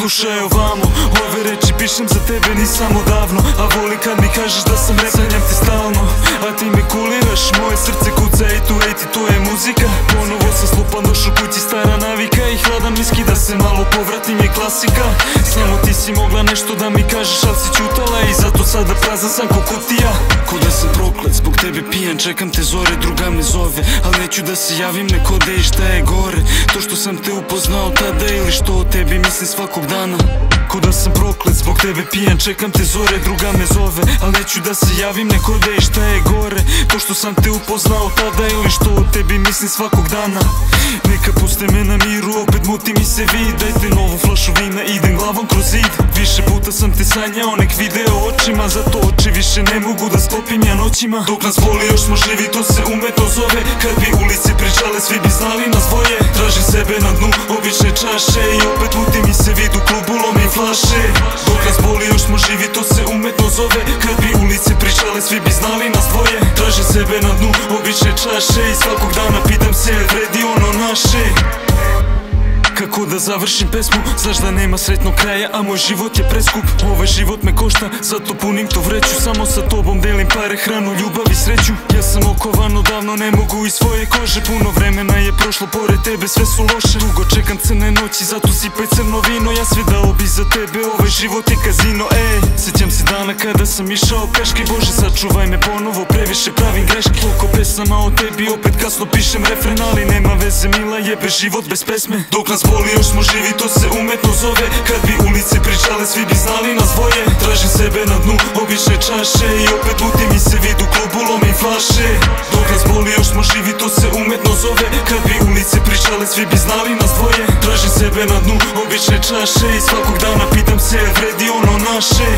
slušaj ovamo, ove reči pišem za tebe nisam odavno. A volim kad mi kažeš da sam rep, sanjam ti stalno, a ti me kuliraš. Moje srce kuca, ej tu, ej ti, to je muzika. Ponovo sam slupan, došao kući, stara navika. I hladan viski, da se malo povratim je klasika. Samo ti si mogla nešto da mi kažeš, al si ćutala. I zato sada prazan sam ko kutija. Ko da sam proklet, zbog tebe pijan, čekam te zore, druga me zove. Al neću da se javim, neko de i šta je gore. To što sam te upoznao tada ili što o tebi mislim svakog dana. Ko da sam proklet, zbog tebe pijan, čekam te zore, druga me zove. Al neću da se javim, neko de i šta je gore. To što sam te upoznao tada ili što o tebi mislim svakog dana. Neka puste me na miru, opet muti mi se vid. Dajte novu flašu vina, idem glavom kroz zid. Više puta sam te sanjao, nek video očima. Zato oči više ne mogu da sklopim ja noćima. Dok nas boli još smo živi, to se umetno zove. Kad bi ulici pričale, svi bi znali nas dvoje. Traži sebe na dnu obične čaše i opet muti mi se vid u klubu, lomim flaše. Dok nas boli još smo živi, to se umetno zove. Kad bi ulici pričale, svi bi znali nas dvoje. Traži sebe na dnu obične čaše i svakog dana pitam se, vredi ono naše. Kako da završim pesmu, znaš da nema sretnog kraja, a moj život je preskup. Ovaj život me košta, zato punim to vreću. Samo sa tobom delim pare, hranu, ljubav i sreću. Ja sam okovan odavno, ne mogu iz svoje kože. Puno vremena je prošlo, pored tebe sve su loše. Dugo čekam crne noći, zato sipaj crno vino. Ja sve dao bi za tebe, ovaj život je kazino. Ej, sjećam se dana kada sam išao peške. Bože sačuvaj me ponovo, previše pravim greške. Koliko pesama o tebi, opet kasno pišem refren. Ali nema veze mila, jebe život bez pesme. Dok nas boli još smo živi, to se umetno zove. Kad bi ulici pričale, svi bi znali nas dvoje. Tražim sebe na dnu obične čaše i opet muti mi se vid u klubu, lomim flaše. Dok nas boli još smo živi, to se umetno zove. Kad bi ulici pričale, svi bi znali nas dvoje. Tražim sebe na dnu obične čaše i svakog dana pitam se, vredi ono naše.